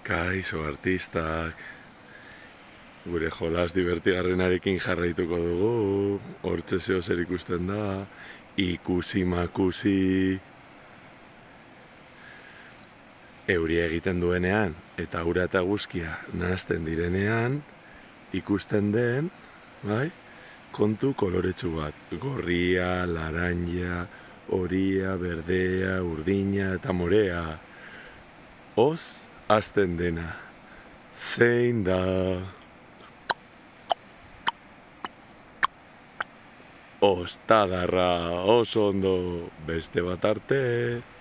Kaixo artistak, gure jolas divertigarrenarekin jarraituko dugu, hortxe zeo zer ikusten da, ikusi makusi. Euria egiten duenean eta ura eta eguzkia nahasten direnean, ikusten den, bai, kontu koloretsu bat. Gorria, laranja, horia, berdea, urdina eta morea. Oz hasten dena. Zein da? Ostadarra, oso ondo, beste bat arte.